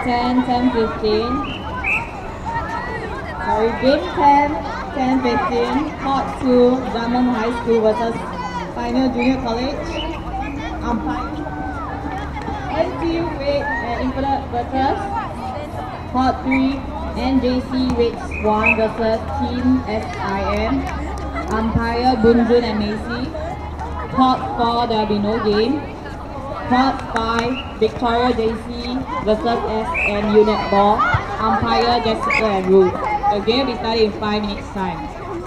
10, 10, 15. Sorry, game 10, 10, 15. Court 2, Diamond High School versus Pioneer Junior College. Umpire. NTU Wade and Infinite versus Court 3, NJC Wade Swan versus Team SIM. Umpire Bunjun and Macy. Court 4, there will be no game. Court 5, Victoria JC versus SN Unit Ball. Umpire Jessica and Ruth. The game will be starting in 5 minutes time.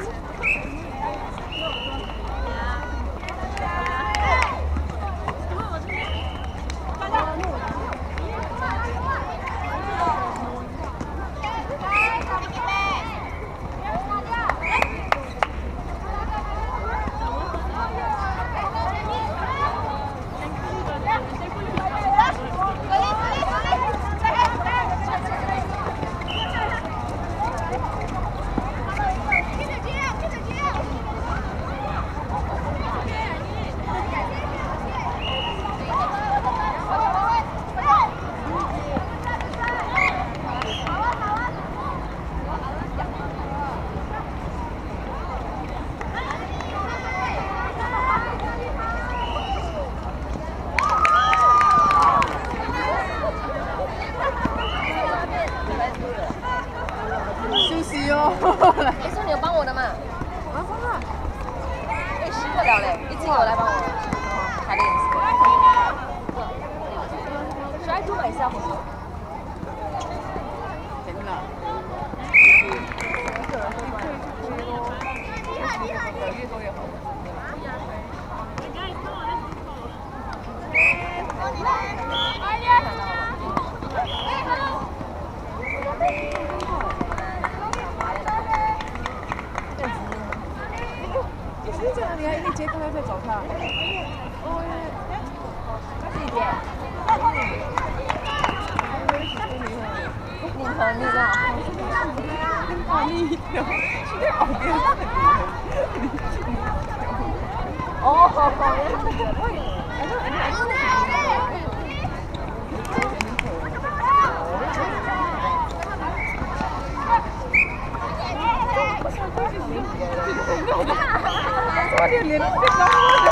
你说你有帮我的嘛？我要帮他。哎，洗不了嘞，你自己有来帮我。他的颜色。Should I do myself also? 真的。越多越好。就是这样，你还一接刚刚在找他。哦，自己接。你和你的。你的，是在旁边。哦，好好呀。我的脸，